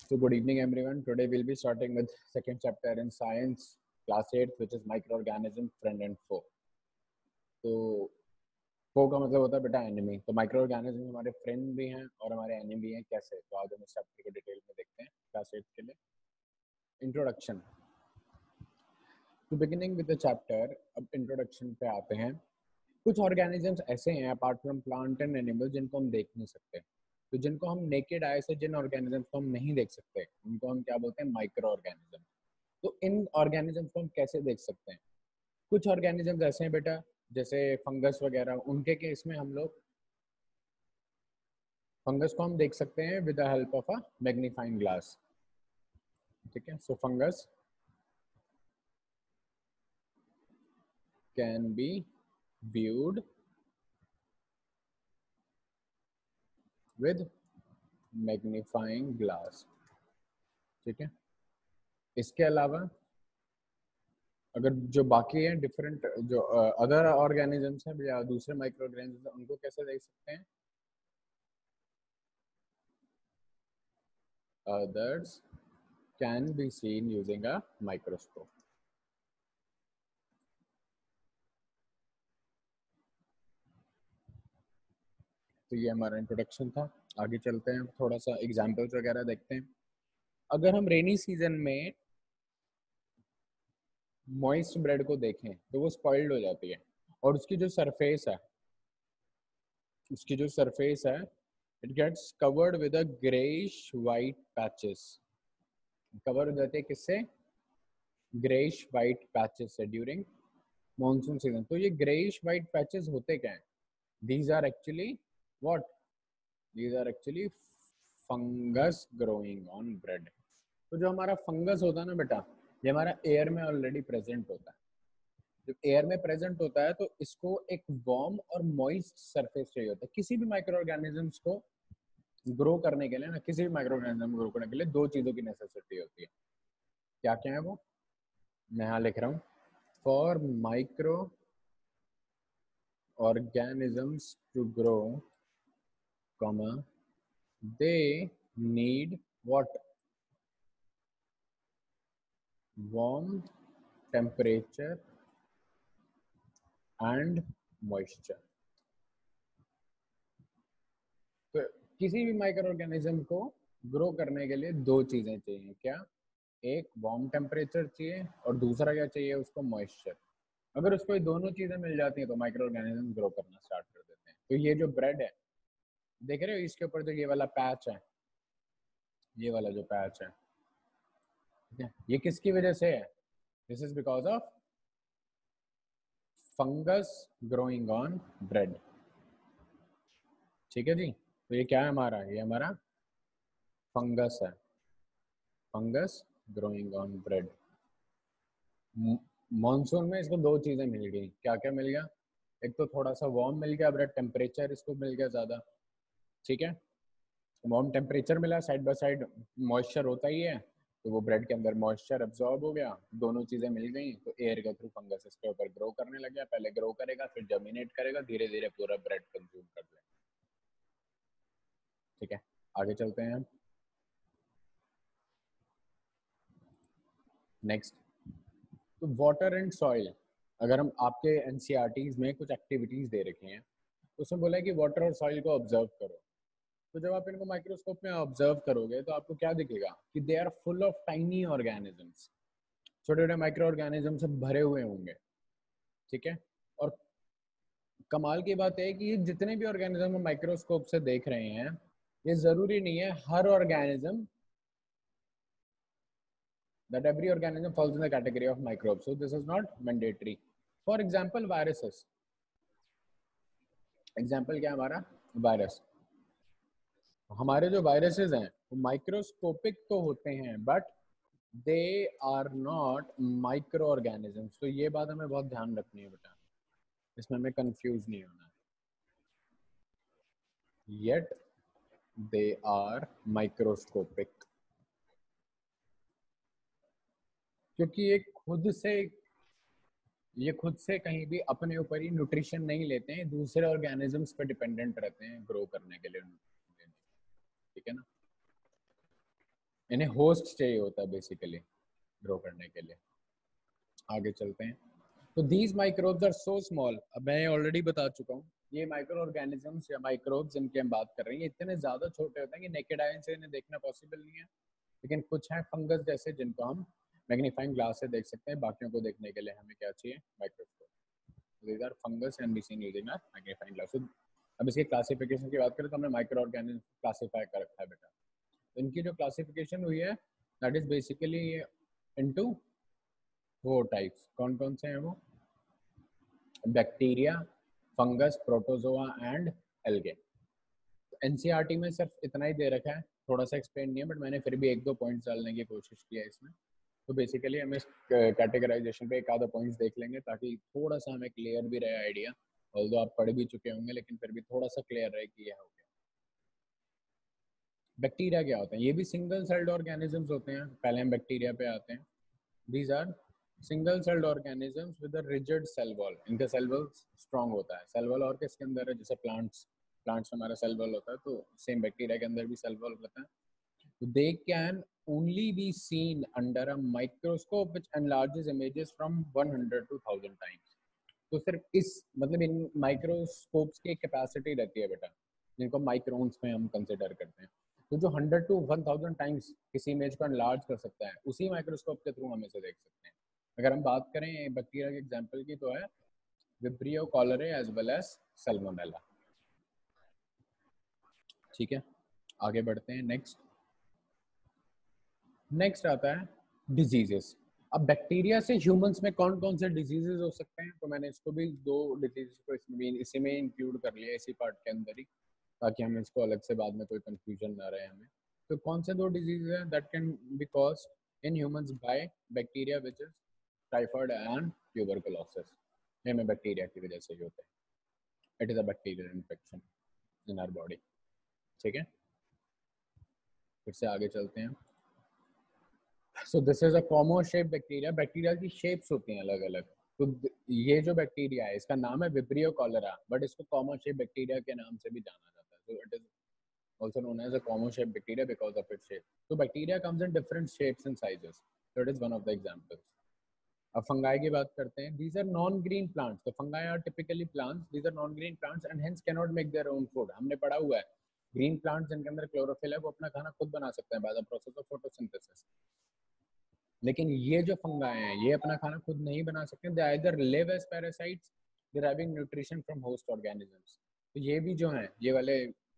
So good evening everyone. Today we'll be starting with second chapter in science, class 8, which is microorganism, friend and foe. तो foe का मतलब होता है बेटा enemy. तो microorganism हमारे फ्रेंड भी हैं और हमारे एनिमी हैं. कैसे? तो आज हम इस चैप्टर को डिटेल में देखते हैं क्लास 8 के लिए. इंट्रोडक्शन. तो बिगिनिंग विद द चैप्टर. अब इंट्रोडक्शन पे आते हैं. कुछ ऑर्गेनिजम्स ऐसे हैं apart from plant and animal जिनको हम देख नहीं सकते. तो जिनको हम नेकेड आई से जिन ऑर्गेनिजम्स को हम नहीं देख सकते उनको हम क्या बोलते हैं? Microorganism. तो इन ऑर्गेनिजम्स को हम कैसे देख सकते हैं? कुछ ऑर्गेनिजम्स ऐसे हैं बेटा जैसे फंगस वगैरह. उनके केस में हम लोग फंगस को हम देख सकते हैं with the help of a magnifying glass. ठीक है. So fungus can be viewed with magnifying glass. ठीक है. इसके अलावा अगर जो बाकी हैं डिफरेंट जो अदर ऑर्गेनिजम्स हैं या दूसरे माइक्रो ऑर्गेनिजम्स हैं उनको कैसे देख सकते हैं? Others can be seen using a microscope. तो ये हमारा इंट्रोडक्शन था. आगे चलते हैं, थोड़ा सा एग्जांपल्स वगैरह देखते हैं. अगर हम रेनी सीजन में मॉइस्ट ब्रेड को देखें तो वो स्पॉइल्ड हो जाती है और उसकी जो सरफेस है it gets covered with a greyish white patches. Cover हो जाते हैं किससे? ग्रेइश वाइट पैचेस से ड्यूरिंग मॉनसून सीजन. तो ये ग्रेइश वाइट पैचेस होते क्या हैं? These are actually what? These are actually fungus growing on bread. तो जो हमारा फंगस होता है ना बेटा, ये हमारा एयर में ऑलरेडी प्रेजेंट होता है. जब एयर में प्रेजेंट होता है तो इसको एक वार्म और मॉइस्ट सरफेस चाहिए होता है. किसी भी माइक्रो ऑर्गेनिजम्स को ग्रो करने के लिए ना, किसी भी माइक्रो ऑर्गेनिज्म ग्रो करने के लिए दो चीजों की नेसेसिटी होती है. क्या क्या है वो? मैं यहाँ लिख रहा हूँ. For microorganisms to grow, comma, they need what? Warm temperature and moisture. तो किसी भी माइक्रो ऑर्गेनिज्म को ग्रो करने के लिए दो चीजें चाहिए. क्या? एक वार्म टेम्परेचर चाहिए और दूसरा क्या चाहिए उसको? मॉइस्चर. अगर उसको ये दोनों चीजें मिल जाती हैं तो माइक्रो ऑर्गेनिज्म ग्रो करना स्टार्ट कर देते हैं. तो ये जो ब्रेड है देख रहे हो, इसके ऊपर जो ये वाला पैच है, ये वाला जो पैच है, ये किसकी वजह से है? This is because of fungus growing on bread. ठीक है जी. तो ये क्या है हमारा? ये हमारा फंगस है. Fungus growing on bread. Monsoon में इसको दो चीजें मिल गई. क्या क्या मिल गया? एक तो थोड़ा सा वार्म मिल गया ब्रेड, टेम्परेचर इसको मिल गया ज्यादा. ठीक है. वार्म टेम्परेचर मिला, साइड बाय साइड मॉइस्चर होता ही है, तो वो ब्रेड के अंदर मॉइस्चर एब्जॉर्ब हो गया. दोनों चीजें मिल गई तो एयर के थ्रू फंगस इसके ऊपर ग्रो करने लग गया. पहले ग्रो करेगा, फिर जर्मिनेट करेगा, धीरे धीरे पूरा ब्रेड कंज्यूम कर लेगा. ठीक है. आगे चलते हैं. नेक्स्ट. तो वाटर एंड सॉइल. अगर हम आपके एनसीईआरटीज में कुछ एक्टिविटीज दे रखे हैं तो उसमें बोला है कि वाटर और सॉइल को ऑब्जर्व करो. तो जब आप इनको माइक्रोस्कोप में ऑब्जर्व करोगे तो आपको क्या दिखेगा? कि they are full of tiny organisms. छोटे छोटे माइक्रो ऑर्गेनिज्म से भरे हुए होंगे. ठीक है. और कमाल की बात है कि ये जितने भी ऑर्गेनिज्म हम माइक्रोस्कोप से देख रहे हैं, ये जरूरी नहीं है हर organism that every organism falls in the category of microbes. So this is not mandatory. For example, viruses. Example क्या हमारा? वायरस. हमारे जो वायरसेस हैं वो माइक्रोस्कोपिक तो होते हैं but they are not microorganisms. तो ये बात हमें बहुत ध्यान रखनी है बेटा, इसमें हमें कंफ्यूज नहीं होना है. येट दे आर माइक्रोस्कोपिक, क्योंकि ये खुद से कहीं भी अपने ऊपर ही न्यूट्रिशन नहीं लेते हैं, दूसरे ऑर्गेनिजम्स पे डिपेंडेंट रहते हैं ग्रो करने के लिए. ठीक है ना. इन्हें होस्ट चाहिए होता है बेसिकली ग्रो करने के लिए। आगे चलते हैं। तो these microbes are so small, अब मैं ऑलरेडी बता चुका हूँ, ये माइक्रो ऑर्गेनिजम्स या माइक्रोब्स जिनकी हम बात कर रहे हैं इतने ज़्यादा छोटे होते हैं कि नेकेड आई से इन्हें देखना पॉसिबल नहीं है, लेकिन कुछ हैं फंगस जैसे जिनको हम मैग्नीफाइंग ग्लास से देख सकते हैं, बाकियों को देखने के लिए हमें क्या चाहिए, microscope. These are fungus and be seen using our magnifying glass. अब इसके क्लासिफिकेशन की बात करें तो हमने माइक्रो ऑर्गेनिज्म क्लासीफाई कर रखा है बेटा। इनकी जो क्लासिफिकेशन हुई है that is basically into 4 types. कौन कौन से हैं वो? Bacteria, fungus, protozoa and algae. NCERT में सिर्फ इतना ही दे रखा है, थोड़ा सा एक्सप्लेन नहीं है, बट मैंने फिर भी 1-2 पॉइंट्स डालने की कोशिश की है इसमें। तो बेसिकली हम इस कैटेगराइजेशन पे एक आधा पॉइंट्स देख लेंगे ताकि थोड़ा सा हमें क्लियर भी रहे आइडिया, ऑल्दो आप पढ़ भी चुके होंगे लेकिन फिर भी थोड़ा सा क्लियर रहे कि यह हो गया। बैक्टीरिया क्या होते हैं? ये भी सिंगल सेल्ड ऑर्गेनिजम्स होते हैं। पहले हम बैक्टीरिया पे आते हैं। These are single celled organisms with a rigid cell wall. इनका सेल वॉल स्ट्रॉन्ग होता है। सेल वॉल और किसके अंदर है? जैसे प्लांट्स में हमारा सेल वॉल होता है, तो सेम बैक्टीरिया के अंदर भी सेल वॉल होता है। तो they can only be seen under a microscope which enlarges images from 100 to 1000 times। तो सिर्फ इस मतलब इन माइक्रोस्कोप्स की कैपेसिटी रहती है बेटा, जिनको माइक्रोन्स में हम कंसिडर करते हैं। तो जो 100 to 1000 टाइम्स किसी इमेज को एनलार्ज कर सकता है, उसी माइक्रोस्कोप के थ्रू हम इसे देख सकते हैं। अगर हम बात करें बैक्टीरिया के एग्जांपल की तो है vibrio cholerae as well as salmonella. ठीक है, आगे बढ़ते हैं। नेक्स्ट आता है डिजीजेस। अब बैक्टीरिया से ह्यूमंस में कौन कौन से डिजीजेस हो सकते हैं? तो मैंने इसको भी 2 डिजीज को इसी में इंक्लूड कर लिया, इसी पार्ट के अंदर ही, ताकि हम इसको अलग से बाद में कोई कंफ्यूजन ना रहे हमें। तो कौन से 2 डिजीज हैं that can be caused in humans by bacteria which is typhoid and tuberculosis. ये में बैक्टीरिया की वजह से ही होता है। It is a bacterial infection in our body. ठीक है, फिर से आगे चलते हैं। So this is a common shape bacteria. Bacteria की शेप्स होती हैं अलग अलग। तो ये जो बैक्टीरिया है इसका नाम है विब्रियो कॉलरा, बट इसको कॉमन शेप बैक्टीरिया के नाम से भी जाना जाता है। So it is also known as a common shape bacteria because of its shape. So bacteria comes in different shapes and sizes. So it is one of the examples. अब fungi की बात करते हैं। These are non-green plants. So fungi are typically plants. These are non-green plants and hence cannot make their own food. हमने पढ़ा हुआ है green plants जिनके अंदर क्लोरोफिल है वो अपना खाना खुद बना सकते हैं by the process of photosynthesis. लेकिन ये जो फंगाई हैं ये अपना खाना खुद नहीं बना सकते। They either live as parasites deriving nutrition from host organisms. तो ये भी जो हैं ये वाले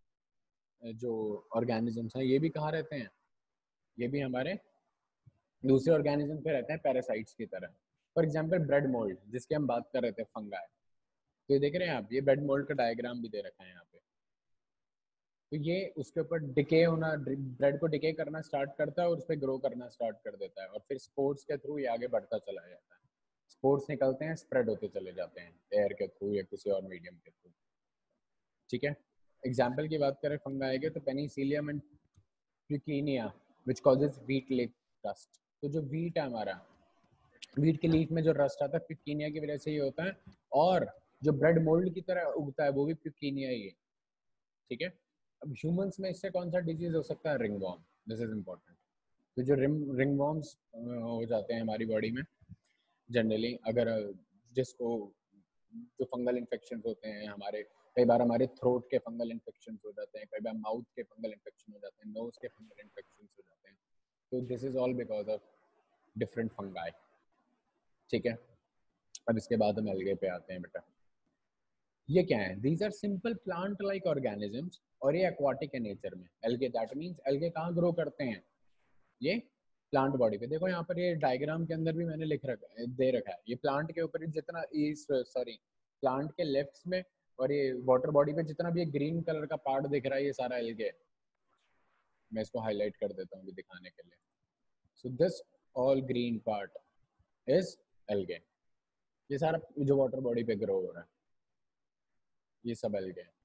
जो ऑर्गेनिजम्स हैं ये भी कहाँ रहते हैं? ये भी हमारे दूसरे ऑर्गेनिज्म पे रहते हैं पैरासाइट्स की तरह। फॉर एग्जांपल ब्रेड मोल्ड जिसकी हम बात कर रहे थे फंगाई, तो ये देख रहे हैं आप, ये ब्रेड मोल्ड का डायग्राम भी दे रखा है यहाँ पे। तो ये उसके ऊपर डिके होना, ब्रेड को डिके करना स्टार्ट करता है और उस पर ग्रो करना स्टार्ट कर देता है और फिर स्पोर्ट्स के थ्रू ये आगे बढ़ता चला जाता है। स्पोर्ट्स निकलते हैं, स्प्रेड होते चले जाते हैं एयर के थ्रू या किसी और मीडियम के थ्रू। ठीक है, एग्जाम्पल की बात करें फंगाई के तो penicillium and puccinia which causes wheat leaf rust. तो जो व्हीट है हमारा, व्हीट के लीफ में जो रस्ट आता है प्यूकिनिया की वजह से ही होता है, और जो ब्रेड मोल्ड की तरह उगता है वो भी प्यूकिनिया ही है। ठीक है, अब ह्यूमंस में इससे कौन सा डिजीज हो सकता है? रिंगवॉर्म। This is important. तो जो रिंगवॉर्म्स हो जाते हैं हमारी बॉडी में जनरली, अगर जिसको जो फंगल इन्फेक्शन होते हैं हमारे, कई बार हमारे थ्रोट के फंगल इन्फेक्शन हो जाते हैं, कई बार माउथ के फंगल इन्फेक्शन हो जाते हैं, नोज के फंगल इन्फेक्शन हो जाते हैं। तो this is all because of different fungi. ठीक है, अब इसके बाद हम एल्गे पे आते हैं बेटा। ये क्या है? These are simple plant like organisms और ये एक्वाटिक है नेचर में। एल्गे दैट मीन्स एल्गे कहाँ ग्रो करते हैं? ये प्लांट बॉडी पे। देखो यहाँ पर ये डायग्राम के अंदर भी मैंने दे रखा है, ये प्लांट के ऊपर जितना सॉरी प्लांट के लेफ्ट में और ये वाटर बॉडी पे जितना भी ये ग्रीन कलर का पार्ट दिख रहा है ये सारा एल्गे। मैं इसको हाईलाइट कर देता हूँ दिखाने के लिए। So this all green part is algae. ये सारा जो वाटर बॉडी पे ग्रो हो रहा है ये सब एल्गे है।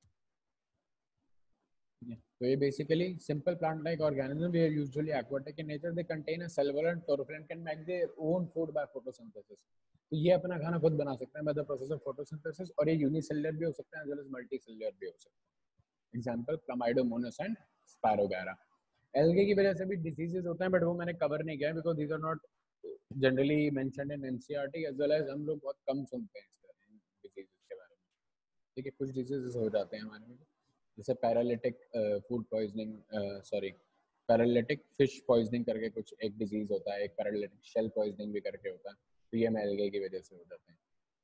तो ये basically simple plant like organism, they are usually aquatic in nature, they contain a cell wall and chlorophyll and can make their own food by photosynthesis. तो ये अपना खाना खुद बना सकते हैं by the process of photosynthesis, और ये यूनिसेलुलर भी हो सकते हैं एज वेल एज मल्टीसेलुलर भी हो सकते हैं। Example chlamydomonas and spirogyra. Algae की वजह से भी डिजीजेस होते हैं, बट वो मैंने कवर नहीं किया है because these are not generally mentioned in NCERT, as well as हम लोग बहुत कम सुनते हैं इस डिजीजेस के बारे में। ठीक है, कुछ डिजीजेस हो जाते हैं हमारे में, जैसे paralytic food poisoning, sorry paralytic fish poisoning करके कुछ एक डिजीज होता है, एक पैरालिटिक शेल पॉइजनिंग भी करके होता है, तो ये एलगे की वजह से हो जाते हैं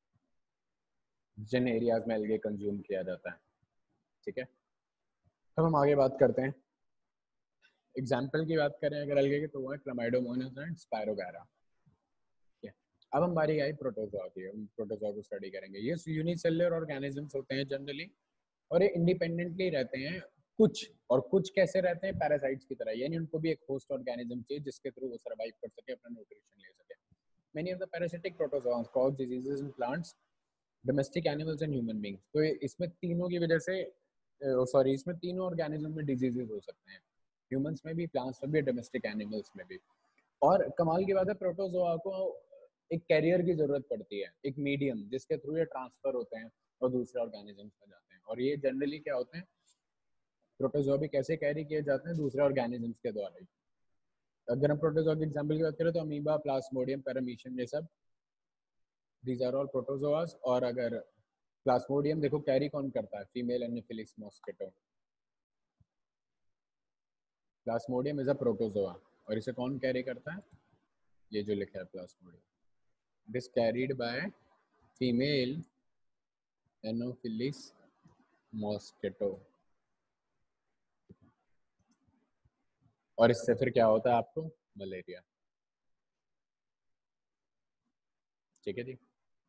जिन एरियाज में एलगे कंज्यूम किया जाता है। ठीक है, अब हम आगे बात करते हैं। एग्जाम्पल की बात करें अगर एलगे की, तो वो है क्लमाइडोमोनास एंड स्पायरोगैरा। अब हमारी आई प्रोटोजोआ की, हम प्रोटोजोआ को स्टडी करेंगे। ये यूनिसेलुलर ऑर्गेनिजम्स होते हैं जनरली, और ये इंडिपेंडेंटली रहते हैं कुछ, और कुछ कैसे रहते हैं, पैरासाइट्स की तरह, यानी उनको भी एक होस्ट ऑर्गेनिज्म चाहिए जिसके थ्रू वो सर्वाइव कर सके, अपना न्यूट्रिशन ले सके। Many of the parasitic protozoa cause diseases in plants, domestic animals and human beings. तो इसमें तीनों की वजह से, सॉरी, इसमें तीनों ऑर्गेनिज्म में डिजीजेस हो सकते हैं, ह्यूमंस में भी, प्लांट्स में भी, डोमेस्टिक एनिमल्स में भी। और कमाल की बात है, प्रोटोजोआ को एक कैरियर की जरूरत पड़ती है, एक मीडियम जिसके थ्रू ये ट्रांसफर होते हैं और दूसरे ऑर्गेनिजम्स में जाते हैं। और ये जनरली क्या होते हैं, प्रोटोजोआ भी कैसे कैरी किए जाते हैं, दूसरे ऑर्गेनिजम्स के द्वारा ही। अगर हम प्रोटोजोआ की एग्जांपल की बात करें तो अमीबा, प्लाज्मोडियम, पैरामीशियम, ये सब दीज आर ऑल प्रोटोजोआस। और अगर प्लाज्मोडियम देखो कैरी कौन करता है, female anopheles mosquito. Plasmodium is a protozoa, और इसे कौन कैरी करता है, ये जो लिखा है plasmodium, it is carried by female anopheles mosquito. और इससे फिर क्या होता है आपको, मलेरिया। ठीक है जी।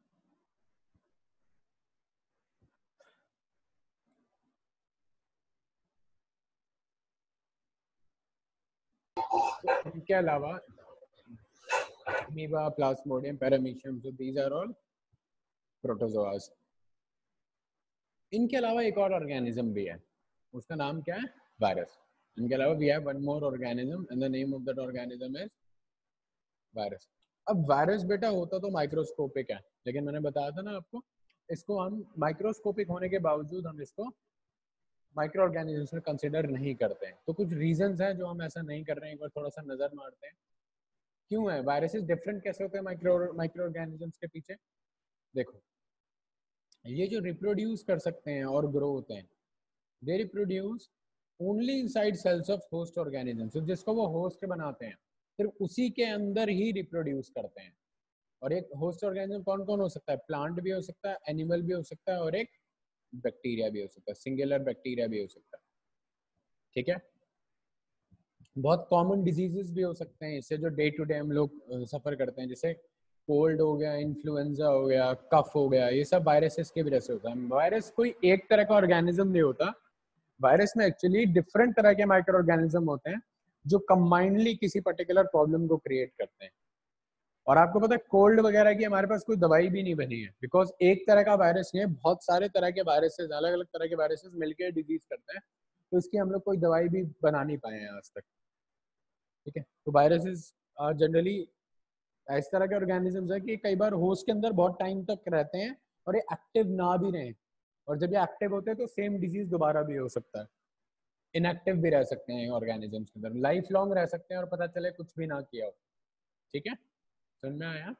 इनके अलावा amoeba, plasmodium, paramecium, so these are all protozoas। इनके अलावा एक और ऑर्गेनिज्म भी है, उसका नाम क्या है, वायरस। इनके अलावा we have one more organism and the name of that organism is virus. अब वायरस बेटा होता तो माइक्रोस्कोपिक है, लेकिन मैंने बताया था ना आपको, इसको हम माइक्रोस्कोपिक होने के बावजूद हम इसको माइक्रो ऑर्गेनिज्म में कंसिडर नहीं करते हैं। तो कुछ रीजंस हैं जो हम ऐसा नहीं कर रहे हैं, एक बार थोड़ा सा नजर मारते हैं क्यों है, वायरसेस डिफरेंट कैसे होते हैं माइक्रो ऑर्गेनिजम्स के पीछे। देखो, ये जो रिप्रोड्यूस कर सकते हैं और ग्रो होते हैं, they reproduce only inside cells of host organisms, जिसको वो होस्ट बनाते हैं, सिर्फ उसी के अंदर ही रिप्रोड्यूस करते हैं। और एक होस्ट ऑर्गेनिज्म कौन कौन हो सकता है, प्लांट भी हो सकता है, एनिमल भी हो सकता है, और एक बैक्टीरिया भी हो सकता है, सिंगुलर बैक्टीरिया भी हो सकता है। ठीक है, बहुत कॉमन डिजीजेस भी हो सकते हैं इससे, जो डे टू डे हम लोग सफर करते हैं, जैसे कोल्ड हो गया, इन्फ्लुएंजा हो गया, कफ हो गया, ये सब वायरसेस की वजह से होता है। वायरस कोई एक तरह का ऑर्गेनिज्म नहीं होता, वायरस में एक्चुअली डिफरेंट तरह के माइक्रो ऑर्गेनिज्म होते हैं जो कंबाइंडली किसी पर्टिकुलर प्रॉब्लम को क्रिएट करते हैं। और आपको पता है कोल्ड वगैरह की हमारे पास कोई दवाई भी नहीं बनी है, बिकॉज एक तरह का वायरस नहीं है, बहुत सारे तरह के वायरसेस, अलग अलग तरह के वायरसेस मिलकर डिजीज करते हैं, तो इसकी हम लोग कोई दवाई भी बना नहीं पाए हैं आज तक। ठीक है, तो वायरसेस जनरली इस तरह के ऑर्गेनिजम्स है कि कई बार होस्ट के अंदर बहुत टाइम तक रहते हैं और ये एक्टिव ना भी रहें, और जब ये एक्टिव होते हैं तो सेम डिजीज दोबारा भी हो सकता है। इनएक्टिव भी रह सकते हैं ऑर्गेनिजम्स के अंदर, लाइफ लॉन्ग रह सकते हैं और पता चले कुछ भी ना किया हो। ठीक है, समझ में आया।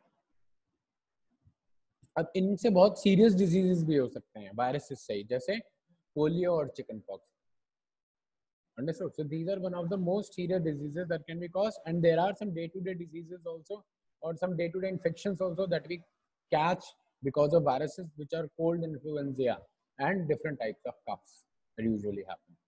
अब इनसे बहुत सीरियस डिजीजेस भी हो सकते हैं वायरसेस से ही, जैसे पोलियो और chickenpox. Understood. So these are one of the most serious diseases that can be caused, and there are some day-to-day diseases also, or some day-to-day infections also that we catch because of viruses, which are cold, influenza, and different types of coughs that usually happen.